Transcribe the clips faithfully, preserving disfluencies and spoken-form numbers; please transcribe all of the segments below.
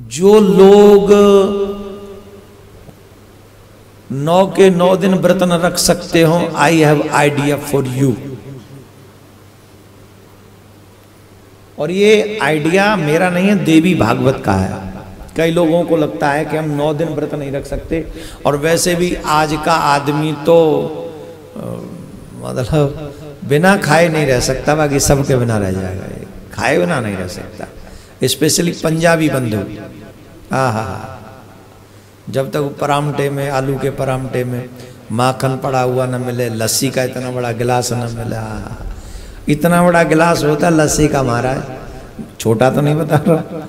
जो लोग नौ के नौ दिन व्रत न रख सकते हो, I have idea for you. और ये आइडिया मेरा नहीं है, देवी भागवत का है। कई लोगों को लगता है कि हम नौ दिन व्रत नहीं रख सकते, और वैसे भी आज का आदमी तो मतलब बिना खाए नहीं रह सकता, बाकी सबके बिना रह जाएगा, खाए बिना नहीं रह सकता। स्पेशली पंजाबी बंधु, हाँ हाँ, जब तक परामठे में, आलू के परामठे में माखन पड़ा हुआ न मिले, लस्सी का इतना बड़ा गिलास न मिले, हाँ इतना बड़ा गिलास होता है लस्सी का, महाराज छोटा तो नहीं बता रहा।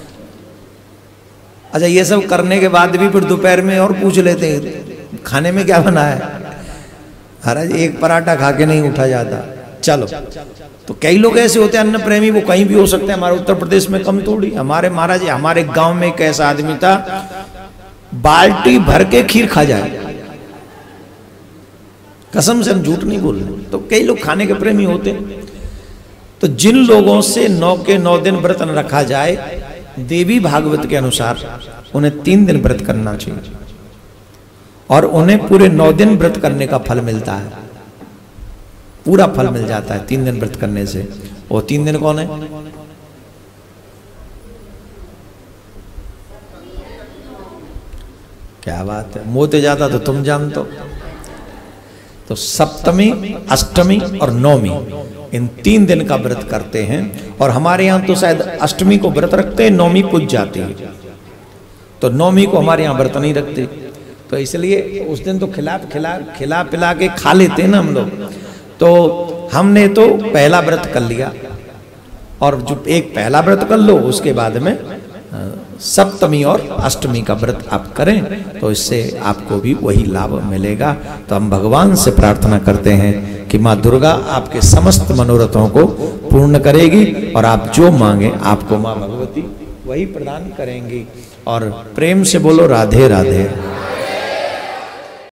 अच्छा, ये सब करने के बाद भी फिर दोपहर में और पूछ लेते हैं खाने में क्या बना है, महाराज एक पराठा खा के नहीं उठा जाता। चलो, तो कई लोग ऐसे होते हैं अन्न प्रेमी, वो कहीं भी हो सकते हैं, हमारे उत्तर प्रदेश में कम थोड़ी। हमारे महाराज, हमारे गांव में एक ऐसा आदमी था, बाल्टी भर के खीर खा जाए, कसम से हम झूठ नहीं बोल रहे। तो कई लोग खाने के प्रेमी होते हैं। तो जिन लोगों से नौ के नौ दिन व्रत न रखा जाए, देवी भागवत के अनुसार उन्हें तीन दिन व्रत करना चाहिए, और उन्हें पूरे नौ दिन व्रत करने का फल मिलता है, पूरा फल मिल जाता है तीन दिन व्रत करने से। वो तीन दिन कौन है? क्या बात है, मोते जाता तो तुम जानते हो। तो सप्तमी, अष्टमी और नौमी, इन तीन दिन का व्रत करते हैं। और हमारे यहाँ तो शायद अष्टमी को व्रत रखते हैं, नौमी पूज जाती है, तो नौमी को हमारे यहाँ व्रत नहीं रखते। तो इसलिए उस दिन तो खिला खिला खिला पिला के खा लेते हैं ना हम लोग। तो हमने तो पहला व्रत कर लिया, और जो एक पहला व्रत कर लो, उसके बाद में सप्तमी और अष्टमी का व्रत आप करें, तो इससे आपको भी वही लाभ मिलेगा। तो हम भगवान से प्रार्थना करते हैं कि माँ दुर्गा आपके समस्त मनोरथों को पूर्ण करेगी, और आप जो मांगे आपको माँ भगवती वही प्रदान करेंगी। और प्रेम से बोलो राधे राधे।